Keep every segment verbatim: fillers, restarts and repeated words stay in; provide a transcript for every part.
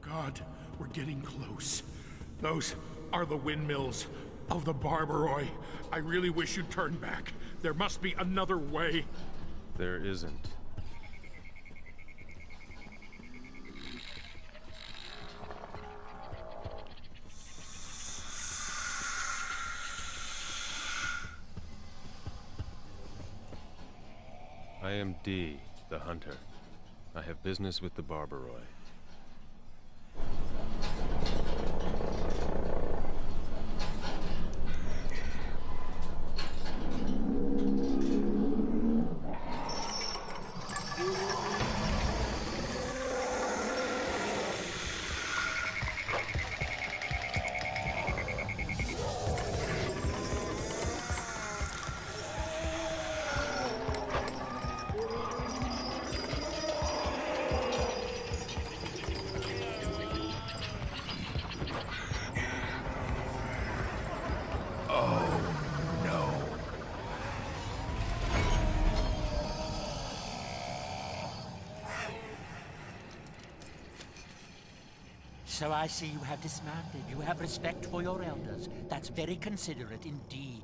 God, we're getting close. Those are the windmills of the Barbaroi. I really wish you'd turn back. There must be another way. There isn't. I am D, the hunter. I have business with the Barbaroi. So I see you have dismounted. You have respect for your elders. That's very considerate indeed.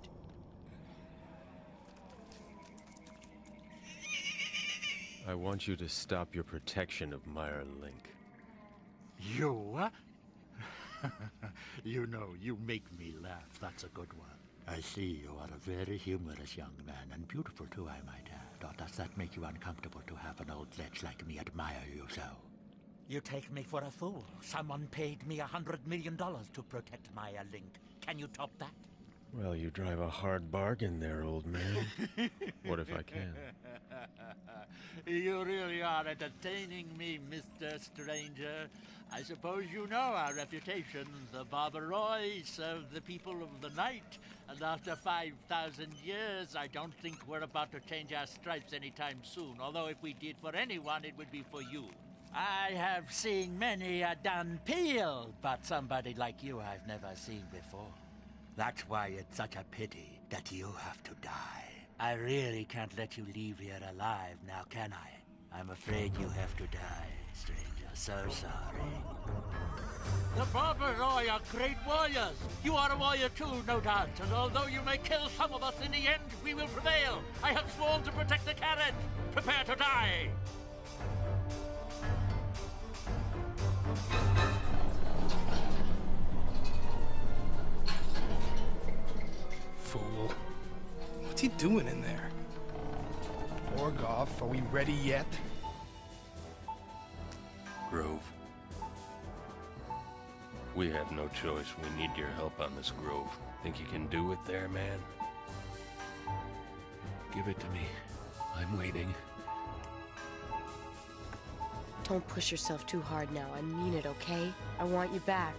I want you to stop your protection of Meyer Link. You? You know, you make me laugh. That's a good one. I see you are a very humorous young man, and beautiful too, I might add. Or does that make you uncomfortable to have an old lech like me admire you so? You take me for a fool. Someone paid me a hundred million dollars to protect Meyer Link. Can you top that? Well, you drive a hard bargain there, old man. What if I can? You really are entertaining me, Mister Stranger. I suppose you know our reputation. The Barbaroi serve the people of the night, and after five thousand years, I don't think we're about to change our stripes anytime soon. Although if we did for anyone, it would be for you. I have seen many a done peel, but somebody like you I've never seen before. That's why it's such a pity that you have to die. I really can't let you leave here alive now, can I? I'm afraid you have to die, stranger. So sorry. The Barbaroi are great warriors. You are a warrior too, no doubt. And although you may kill some of us in the end, we will prevail. I have sworn to protect the carriage. Prepare to die. Fool. What's he doing in there? Orgoff, are we ready yet? Grove. We have no choice. We need your help on this Grove. Think you can do it there, man? Give it to me. I'm waiting. Don't push yourself too hard now. I mean it, okay? I want you back.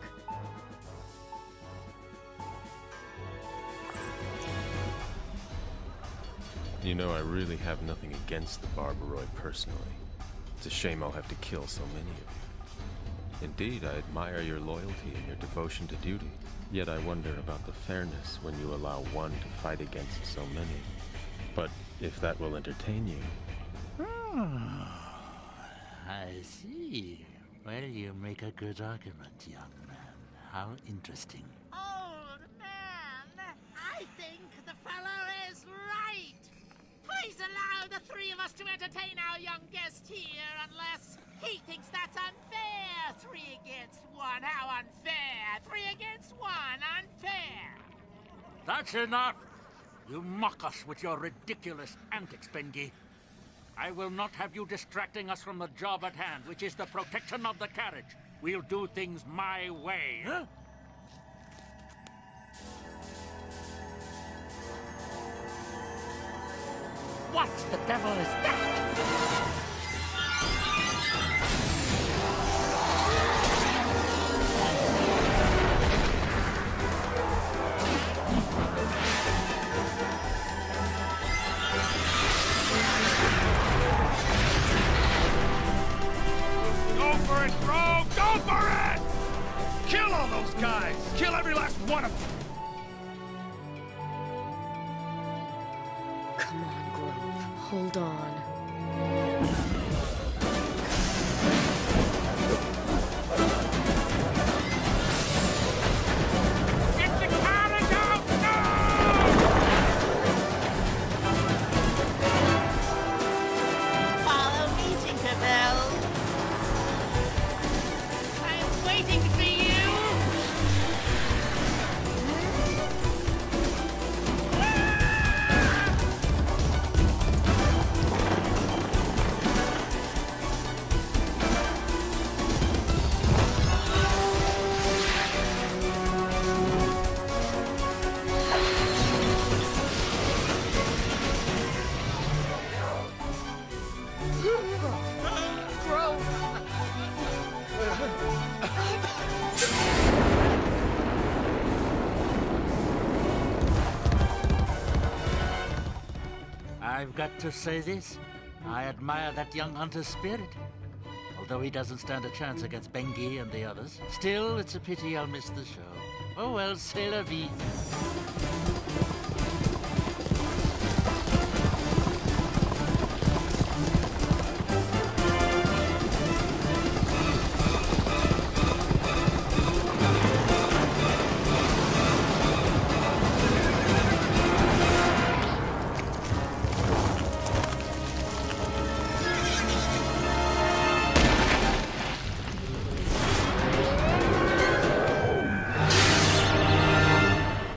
You know, I really have nothing against the Barbaroi personally. It's a shame I'll have to kill so many of you. Indeed, I admire your loyalty and your devotion to duty. Yet I wonder about the fairness when you allow one to fight against so many. But if that will entertain you... Oh, I see. Well, you make a good argument, young man. How interesting. Old man, I think the fellow is right. Please allow the three of us to entertain our young guest here, unless he thinks that's unfair. Three against one, how unfair. Three against one, unfair. That's enough. You mock us with your ridiculous antics, Bengi. I will not have you distracting us from the job at hand, which is the protection of the carriage. We'll do things my way. Huh? What the devil is that? Go for it, Grove! Go for it! Kill all those guys! Kill every last one of them! Come on, Grove. Hold on. I've got to say this. I admire that young hunter's spirit. Although he doesn't stand a chance against Bengi and the others. Still, it's a pity I'll miss the show. Oh well, c'est la vie.